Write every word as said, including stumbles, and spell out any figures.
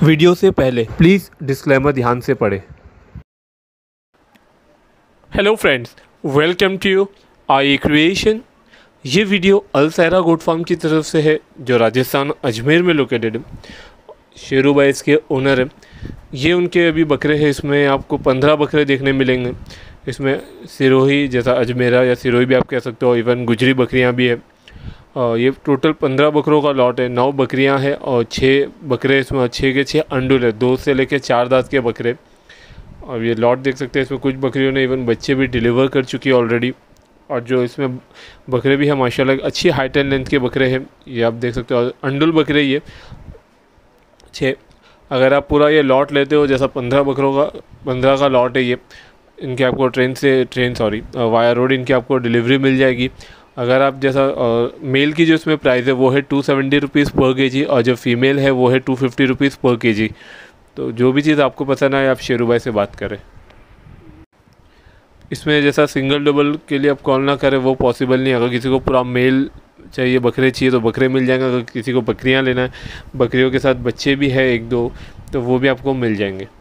Video से पहले please disclaimer ध्यान से पढ़ें। Hello friends, welcome to I creation. ये video Al Sahra goat farm की तरफ से है जो राजस्थान अजमेर में लोकेटेड है। शेरू भाई इसके ओनर है। ये उनके अभी बकरे हैं। इसमें आपको पंद्रह बकरे देखने मिलेंगे। इसमें सिरोही जैसा अजमेरा या सिरोही भी आप कह सकते हो, इवन गुजरी बकरियां भी है। ये टोटल पंद्रह बकरों का लॉट है। नौ बकरियां हैं और छः बकरे इसमें, छः के छः अंडुल है, दो से लेकर चार दांत के बकरे। और ये लॉट देख सकते हैं। इसमें कुछ बकरियों ने इवन बच्चे भी डिलीवर कर चुकी है ऑलरेडी। और जो इसमें बकरे भी हैं माशाल्लाह अच्छी हाइट एंड लेंथ के बकरे हैं। ये आप देख सकते हो अंडुल बकरे ये छः। अगर आप पूरा ये लॉट लेते हो, जैसा पंद्रह बकरों का पंद्रह का लॉट है ये, इनके आपको ट्रेन से ट्रेन सॉरी वाया रोड इनकी आपको डिलीवरी मिल जाएगी। अगर आप जैसा मेल की जो इसमें प्राइस है वो है two seventy rupees per KG और जो फीमेल है वो है two fifty rupees per KG. तो जो भी चीज़ आपको पसंद आए आप शेरू भाई से बात करें। इसमें जैसा सिंगल डबल के लिए आप कॉल ना करें वो पॉसिबल नहीं। अगर किसी को पूरा मेल चाहिए, बकरे चाहिए तो बकरे मिल जाएंगे। अगर किसी को बकरियां लेना है, बकरियों के साथ बच्चे भी है एक दो, तो वो भी आपको मिल जाएंगे।